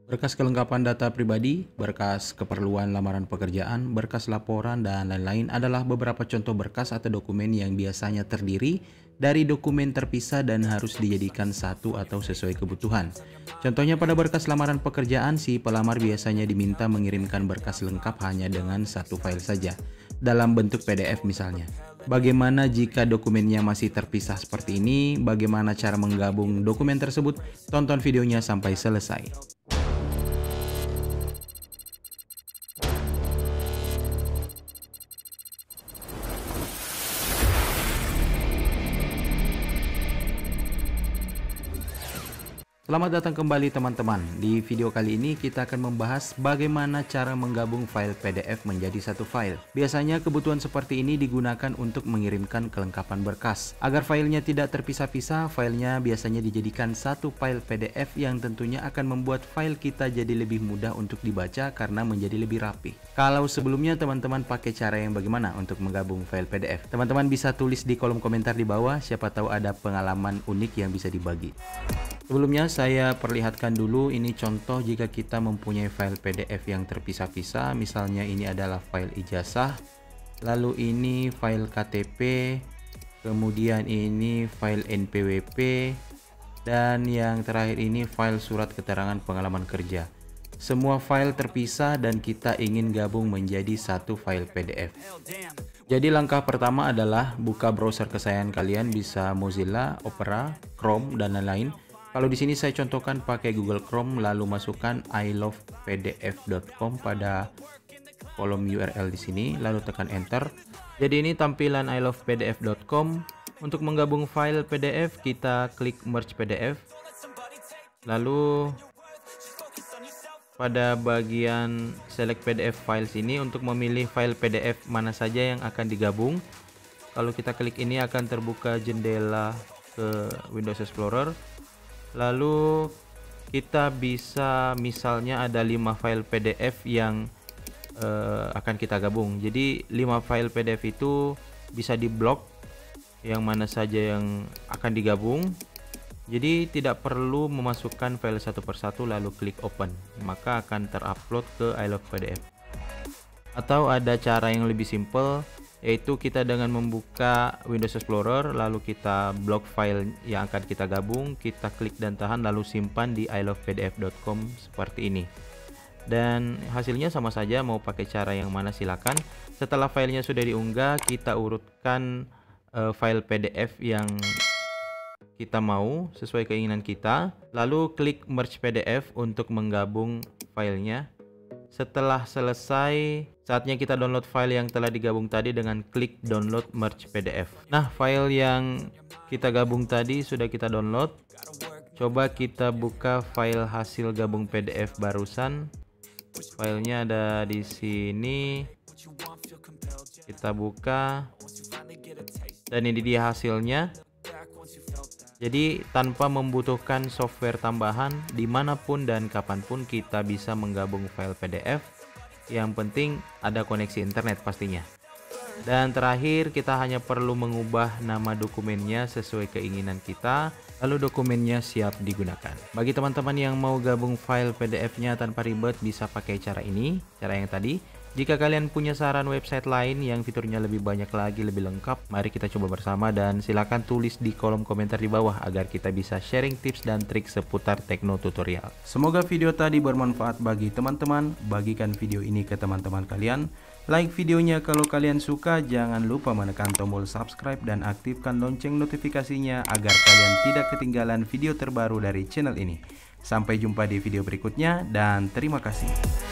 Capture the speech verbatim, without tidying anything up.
Berkas kelengkapan data pribadi, berkas keperluan lamaran pekerjaan, berkas laporan, dan lain-lain adalah beberapa contoh berkas atau dokumen yang biasanya terdiri dari dokumen terpisah dan harus dijadikan satu atau sesuai kebutuhan. Contohnya pada berkas lamaran pekerjaan, si pelamar biasanya diminta mengirimkan berkas lengkap hanya dengan satu file saja, dalam bentuk P D F misalnya. Bagaimana jika dokumennya masih terpisah seperti ini? Bagaimana cara menggabung dokumen tersebut? Tonton videonya sampai selesai. Selamat datang kembali teman-teman. Di video kali ini kita akan membahas bagaimana cara menggabung file P D F menjadi satu file. Biasanya kebutuhan seperti ini digunakan untuk mengirimkan kelengkapan berkas. Agar filenya tidak terpisah-pisah, filenya biasanya dijadikan satu file P D F yang tentunya akan membuat file kita jadi lebih mudah untuk dibaca karena menjadi lebih rapi. Kalau sebelumnya teman-teman pakai cara yang bagaimana untuk menggabung file P D F? Teman-teman bisa tulis di kolom komentar di bawah, siapa tahu ada pengalaman unik yang bisa dibagi. Sebelumnya saya perlihatkan dulu ini contoh jika kita mempunyai file P D F yang terpisah-pisah. Misalnya ini adalah file ijazah, lalu ini file K T P, kemudian ini file N P W P, dan yang terakhir ini file surat keterangan pengalaman kerja. Semua file terpisah dan kita ingin gabung menjadi satu file P D F. Jadi langkah pertama adalah buka browser kesayangan kalian, bisa Mozilla, Opera, Chrome, dan lain-lain. Kalau di sini saya contohkan pakai Google Chrome, lalu masukkan i love p d f dot com pada kolom U R L di sini, lalu tekan enter. Jadi ini tampilan i love p d f dot com. Untuk menggabung file P D F, kita klik merge P D F. Lalu pada bagian select P D F files ini untuk memilih file P D F mana saja yang akan digabung. Kalau kita klik ini akan terbuka jendela ke Windows Explorer. Lalu kita bisa misalnya ada lima file P D F yang uh, akan kita gabung. Jadi lima file P D F itu bisa diblok yang mana saja yang akan digabung. Jadi tidak perlu memasukkan file satu persatu lalu klik open, maka akan terupload ke i love P D F. Atau ada cara yang lebih simple, yaitu kita dengan membuka Windows Explorer lalu kita blok file yang akan kita gabung, kita klik dan tahan lalu simpan di i love p d f dot com seperti ini. Dan hasilnya sama saja, mau pakai cara yang mana silakan. Setelah filenya sudah diunggah, kita urutkan uh, file P D F yang kita mau sesuai keinginan kita, lalu klik merge P D F untuk menggabung filenya. Setelah selesai, saatnya kita download file yang telah digabung tadi dengan klik download merge P D F. Nah, file yang kita gabung tadi sudah kita download. Coba kita buka file hasil gabung P D F barusan. Filenya ada di sini. Kita buka. Dan ini dia hasilnya. Jadi tanpa membutuhkan software tambahan, dimanapun dan kapanpun kita bisa menggabung file P D F. Yang penting ada koneksi internet pastinya. Dan terakhir kita hanya perlu mengubah nama dokumennya sesuai keinginan kita, lalu dokumennya siap digunakan. Bagi teman-teman yang mau gabung file P D F-nya tanpa ribet, bisa pakai cara ini, cara yang tadi. Jika kalian punya saran website lain yang fiturnya lebih banyak lagi, lebih lengkap, mari kita coba bersama dan silakan tulis di kolom komentar di bawah agar kita bisa sharing tips dan trik seputar Tekno Tutorial. Semoga video tadi bermanfaat bagi teman-teman. Bagikan video ini ke teman-teman kalian. Like videonya kalau kalian suka, jangan lupa menekan tombol subscribe dan aktifkan lonceng notifikasinya agar kalian tidak ketinggalan video terbaru dari channel ini. Sampai jumpa di video berikutnya dan terima kasih.